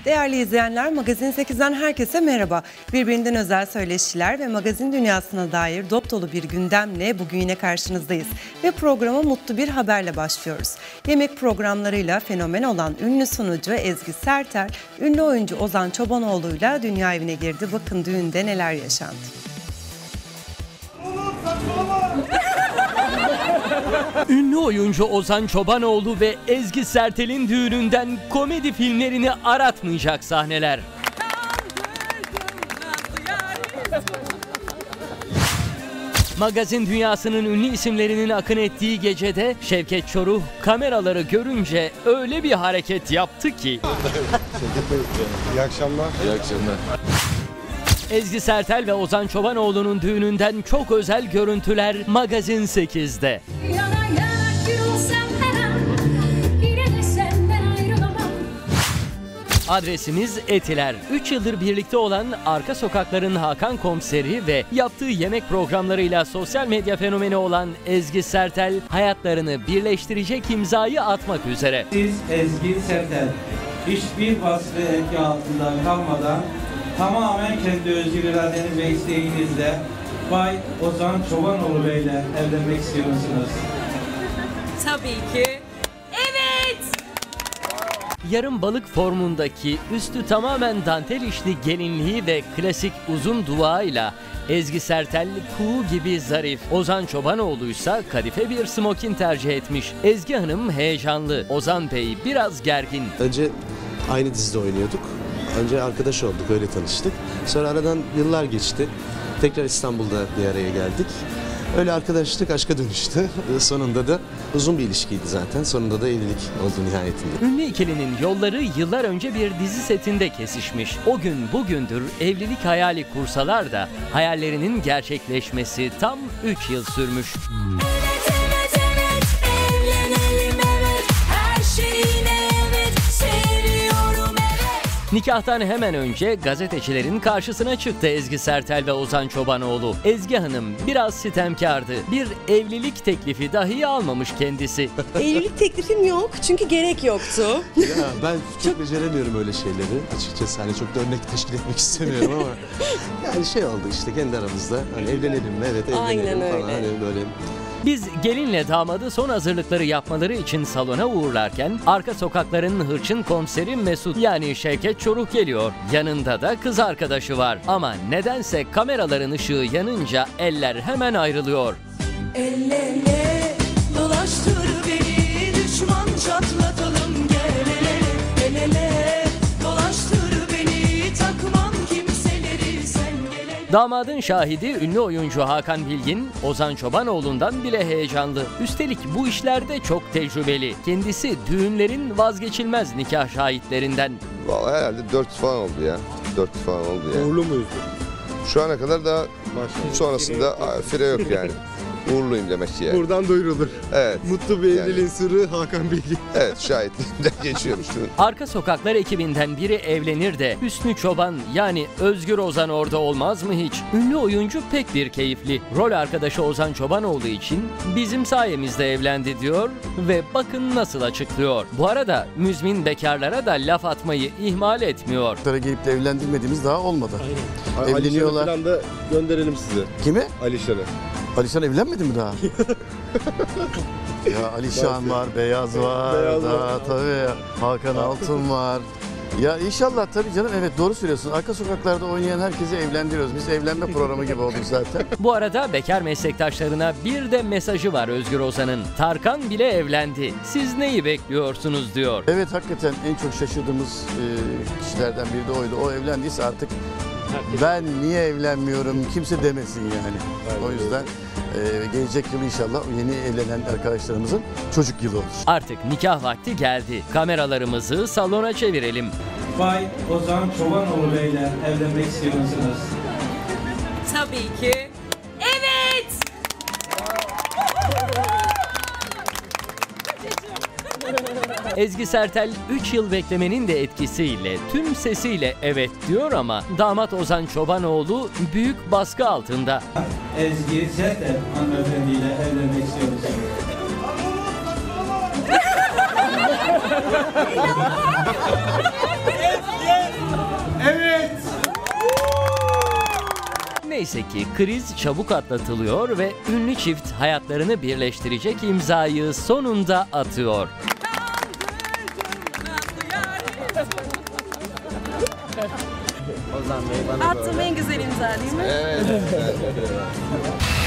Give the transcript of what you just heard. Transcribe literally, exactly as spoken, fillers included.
Değerli izleyenler, Magazin sekizden herkese merhaba. Birbirinden özel söyleşiler ve magazin dünyasına dair dop dolu bir gündemle bugün yine karşınızdayız. Ve programa mutlu bir haberle başlıyoruz. Yemek programlarıyla fenomen olan ünlü sunucu Ezgi Sertel, ünlü oyuncu Ozan Çobanoğlu'yla dünya evine girdi. Bakın düğünde neler yaşandı. Ünlü oyuncu Ozan Çobanoğlu ve Ezgi Sertel'in düğününden komedi filmlerini aratmayacak sahneler. Magazin dünyasının ünlü isimlerinin akın ettiği gecede Şevket Çoruh kameraları görünce öyle bir hareket yaptı ki. Şevket Bey, iyi akşamlar. İyi akşamlar. Ezgi Sertel ve Ozan Çobanoğlu'nun düğününden çok özel görüntüler Magazin sekizde. Adresimiz Etiler. üç yıldır birlikte olan Arka Sokakların Hakan Komiseri ve yaptığı yemek programlarıyla sosyal medya fenomeni olan Ezgi Sertel hayatlarını birleştirecek imzayı atmak üzere. Siz Ezgi Sertel hiçbir vasfı etki altında kalmadan tamamen kendi özgür iradeniz ve isteğinizle Bay Ozan Çobanoğlu Bey ile evlenmek istiyor musunuz? Tabii ki. Evet! Yarım balık formundaki üstü tamamen dantel işli gelinliği ve klasik uzun duvağıyla Ezgi Sertel kuğu gibi zarif. Ozan Çobanoğlu ise kadife bir smokin tercih etmiş. Ezgi Hanım heyecanlı. Ozan Bey biraz gergin. Önce aynı dizide oynuyorduk. Önce arkadaş olduk, öyle tanıştık. Sonra aradan yıllar geçti. Tekrar İstanbul'da bir araya geldik. Öyle arkadaşlık aşka dönüştü. Sonunda da uzun bir ilişkiydi zaten. Sonunda da evlilik oldu nihayetinde. Ünlü ikilinin yolları yıllar önce bir dizi setinde kesişmiş. O gün bugündür evlilik hayali kursalar da hayallerinin gerçekleşmesi tam üç yıl sürmüş. Evet, evet, evet, evlenelim, evet, her şeyine evet, seviyorum, evet. Nikahtan hemen önce gazetecilerin karşısına çıktı Ezgi Sertel ve Ozan Çobanoğlu. Ezgi Hanım biraz sitemkardı. Bir evlilik teklifi dahi almamış kendisi. Evlilik teklifim yok çünkü gerek yoktu. Ya ben çok beceremiyorum öyle şeyleri. Açıkçası hani çok da örnek teşkil etmek istemiyorum ama yani şey oldu işte kendi aramızda. Hani evlenelim mi? Evet evlenelim Aynen öyle. falan. Hani böyle. Biz gelinle damadı son hazırlıkları yapmaları için salona uğurlarken Arka Sokakların hırçın komiseri Mesut yani Şevket Çoruh geliyor. Yanında da kız arkadaşı var. Ama nedense kameraların ışığı yanınca eller hemen ayrılıyor. El ele dolaştır beni, düşman çatlatalım, gel el ele, el ele dolaştır beni, takmam kimseleri, sen gel ele. Damadın şahidi ünlü oyuncu Hakan Bilgin, Ozan Çobanoğlu'ndan bile heyecanlı. Üstelik bu işlerde çok tecrübeli. Kendisi düğünlerin vazgeçilmez nikah şahitlerinden. Vallahi herhalde dört falan oldu ya. Dört falan oldu ya. Uğurlu muyuz? Şu ana kadar da sonrasında fire yok yani. Uğurluyum demek ki yani. Buradan duyurulur. Evet. Mutlu bir evliliğin Yani. sırrı Hakan Bilgin. Evet, şahitliğimden geçiyormuş. Arka Sokaklar ekibinden biri evlenir de Hüsnü Çoban yani Özgür Ozan orada olmaz mı hiç? Ünlü oyuncu pek bir keyifli. Rol arkadaşı Ozan Çobanoğlu için bizim sayemizde evlendi diyor ve bakın nasıl açıklıyor. Bu arada müzmin bekarlara da laf atmayı ihmal etmiyor. Gelip de evlendirmediğimiz daha olmadı. Aynen. Evleniyorlar. Alişan'ı falan da gönderelim size. Kimi? Alişan'ı. Alişan evlenmedi mi daha? Ya Alişan var, Beyaz var, Beyaz daha var. tabii Hakan Altun var. Ya inşallah tabii canım, evet doğru söylüyorsun. Arka sokaklarda oynayan herkesi evlendiriyoruz. Biz evlenme programı gibi olduk zaten. Bu arada bekar meslektaşlarına bir de mesajı var Özgür Ozan'ın. Tarkan bile evlendi. Siz neyi bekliyorsunuz diyor. Evet hakikaten en çok şaşırdığımız e, kişilerden biri de oydu. O evlendiyse artık ben niye evlenmiyorum kimse demesin yani. O yüzden e, gelecek yıl inşallah yeni evlenen arkadaşlarımızın çocuk yılı olur. Artık nikah vakti geldi. Kameralarımızı salona çevirelim. Bay Ozan Çobanoğlu Bey ile evlenmek istiyor musunuz? Tabii ki. Evet! Ezgi Sertel üç yıl beklemenin de etkisiyle tüm sesiyle evet diyor ama damat Ozan Çobanoğlu büyük baskı altında. Ezgi Sertel hanımefendiyle evlenmek istiyor musunuz? Ezgi! Neyse ki kriz çabuk atlatılıyor ve ünlü çift hayatlarını birleştirecek imzayı sonunda atıyor. Attığım en güzel imza değil mi? Evet.